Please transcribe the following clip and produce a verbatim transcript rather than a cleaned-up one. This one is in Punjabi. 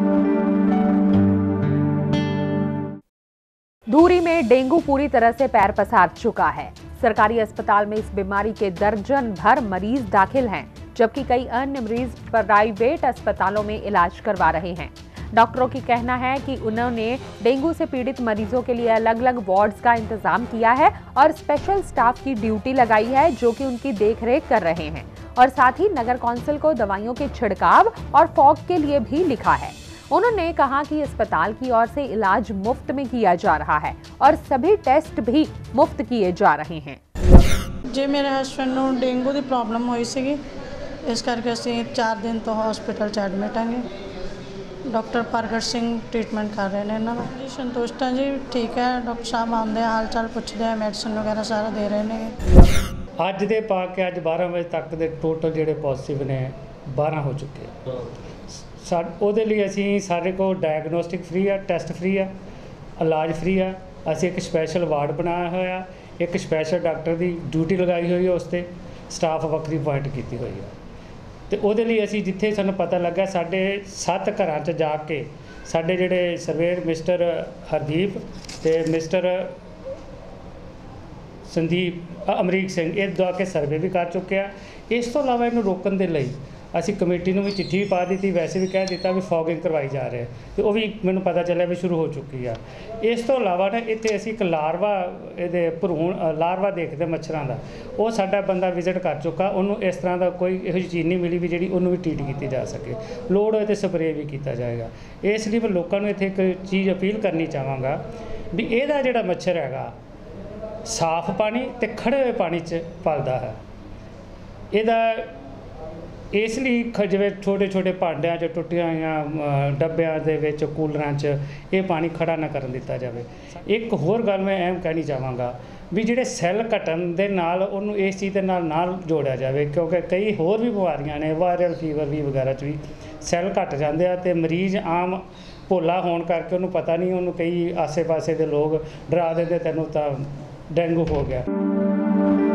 धूरी में डेंगू पूरी तरह से पैर पसार चुका है। सरकारी अस्पताल में इस बीमारी के दर्जन भर मरीज दाखिल हैं, जबकि कई अन्य मरीज प्राइवेट अस्पतालों में इलाज करवा रहे हैं। डॉक्टरों की कहना है कि उन्होंने डेंगू से पीड़ित मरीजों के लिए अलग अलग वार्ड्स का इंतजाम किया है और स्पेशल स्टाफ की ड्यूटी लगाई है, जो कि उनकी देखरेख कर रहे हैं, और साथ ही नगर कौंसिल को दवाइयों के छिड़काव और फॉग के लिए भी लिखा है। उन्होंने कहा कि अस्पताल की ओर से इलाज मुफ्त में किया जा रहा है और सभी टेस्ट भी मुफ्त किए जा रहे हैं। जी मेरे हस्बैंड को डेंगू की प्रॉब्लम हुई सी, इस करके असीं चार दिन तो हॉस्पिटल च एडमिट हैं। डॉक्टर प्रगट सिंह ट्रीटमेंट कर रहे हैं इन्हों जी। संतुष्ट हैं जी, ठीक है। डॉक्टर साहब आते हैं, हाल चाल पूछते हैं, मैडिसिन वगैरह सारा दे रहे हैं। अज दे पा के अज बारह बजे तक के टोटल जोड़े पॉजिटिव ने बारह हो चुके हैं। ਉਹਦੇ ਲਈ ਅਸੀਂ ਸਾਡੇ ਕੋਲ ਡਾਇਗਨੋਸਟਿਕ ਫ੍ਰੀ ਆ, ਟੈਸਟ ਫ੍ਰੀ ਆ, ਇਲਾਜ ਫ੍ਰੀ ਆ। ਅਸੀਂ ਇੱਕ ਸਪੈਸ਼ਲ ਵਾਰਡ ਬਣਾਇਆ ਹੋਇਆ, ਇੱਕ ਸਪੈਸ਼ਲ ਡਾਕਟਰ ਦੀ ਡਿਊਟੀ ਲਗਾਈ ਹੋਈ ਹੈ, ਉਸ 'ਤੇ ਸਟਾਫ ਵੱਖਰੀ ਅਪੁਆਇੰਟ ਕੀਤੀ ਹੋਈ ਆ। ਅਤੇ ਉਹਦੇ ਲਈ ਅਸੀਂ ਜਿੱਥੇ ਸਾਨੂੰ ਪਤਾ ਲੱਗਾ ਸਾਡੇ ਸੱਤ ਘਰਾਂ 'ਚ ਜਾ ਕੇ ਸਾਡੇ ਜਿਹੜੇ ਸਰਵੇਅਰ ਮਿਸਟਰ ਹਰਦੀਪ ਅਤੇ ਮਿਸਟਰ ਸੰਦੀਪ ਅਮਰੀਕ ਸਿੰਘ ਇਹ ਜਾ ਕੇ ਸਰਵੇ ਵੀ ਕਰ ਚੁੱਕੇ ਆ। ਇਸ ਤੋਂ ਇਲਾਵਾ ਇਹਨੂੰ ਰੋਕਣ ਦੇ ਲਈ ਅਸੀਂ ਕਮੇਟੀ ਨੂੰ ਵੀ ਚਿੱਠੀ ਵੀ ਪਾ ਦਿੱਤੀ, ਵੈਸੇ ਵੀ ਕਹਿ ਦਿੱਤਾ ਵੀ ਫੌਗਿੰਗ ਕਰਵਾਈ ਜਾ ਰਹੀ ਹੈ, ਅਤੇ ਉਹ ਵੀ ਮੈਨੂੰ ਪਤਾ ਚੱਲਿਆ ਵੀ ਸ਼ੁਰੂ ਹੋ ਚੁੱਕੀ ਆ। ਇਸ ਤੋਂ ਇਲਾਵਾ ਨਾ ਇੱਥੇ ਅਸੀਂ ਇੱਕ ਲਾਰਵਾ ਇਹਦੇ ਭਰੂਣ ਲਾਰਵਾ ਦੇਖਦੇ ਮੱਛਰਾਂ ਦਾ, ਉਹ ਸਾਡਾ ਬੰਦਾ ਵਿਜ਼ਿਟ ਕਰ ਚੁੱਕਾ। ਉਹਨੂੰ ਇਸ ਤਰ੍ਹਾਂ ਦਾ ਕੋਈ ਇਹੋ ਜਿਹੀ ਚੀਜ਼ ਨਹੀਂ ਮਿਲੀ ਵੀ ਜਿਹੜੀ ਉਹਨੂੰ ਵੀ ਟ੍ਰੀਟ ਕੀਤੀ ਜਾ ਸਕੇ। ਲੋੜ ਹੋਏ ਤਾਂ ਸਪਰੇਅ ਵੀ ਕੀਤਾ ਜਾਏਗਾ। ਇਸ ਲਈ ਮੈਂ ਲੋਕਾਂ ਨੂੰ ਇੱਥੇ ਇੱਕ ਚੀਜ਼ ਅਪੀਲ ਕਰਨੀ ਚਾਹਾਂਗਾ ਵੀ ਇਹਦਾ ਜਿਹੜਾ ਮੱਛਰ ਹੈਗਾ ਸਾਫ਼ ਪਾਣੀ ਅਤੇ ਖੜ੍ਹੇ ਹੋਏ ਪਾਣੀ 'ਚ ਪਲਦਾ ਹੈ। ਇਹਦਾ ਇਸ ਲਈ ਜਿਵੇਂ ਛੋਟੇ ਛੋਟੇ ਭਾਂਡਿਆਂ 'ਚ ਟੁੱਟੀਆਂ ਹੋਈਆਂ ਡੱਬਿਆਂ ਦੇ ਵਿੱਚ ਕੂਲਰਾਂ 'ਚ ਇਹ ਪਾਣੀ ਖੜਾ ਨਾ ਕਰਨ ਦਿੱਤਾ ਜਾਵੇ। ਇੱਕ ਹੋਰ ਗੱਲ ਮੈਂ ਅਹਿਮ ਕਹਿਣੀ ਚਾਹਾਂਗਾ ਵੀ ਜਿਹੜੇ ਸੈੱਲ ਘਟਣ ਦੇ ਨਾਲ ਉਹਨੂੰ ਇਸ ਚੀਜ਼ ਦੇ ਨਾਲ ਨਾਲ ਜੋੜਿਆ ਜਾਵੇ, ਕਿਉਂਕਿ ਕਈ ਹੋਰ ਵੀ ਬਿਮਾਰੀਆਂ ਨੇ, ਵਾਇਰਲ ਫੀਵਰ ਵੀ ਵਗੈਰਾ 'ਚ ਵੀ ਸੈੱਲ ਘੱਟ ਜਾਂਦੇ ਆ ਅਤੇ ਮਰੀਜ਼ ਆਮ ਭੋਲਾ ਹੋਣ ਕਰਕੇ ਉਹਨੂੰ ਪਤਾ ਨਹੀਂ, ਉਹਨੂੰ ਕਈ ਆਸੇ ਪਾਸੇ ਦੇ ਲੋਕ ਡਰਾ ਦਿੰਦੇ ਤੈਨੂੰ ਤਾਂ ਡੇਂਗੂ ਹੋ ਗਿਆ।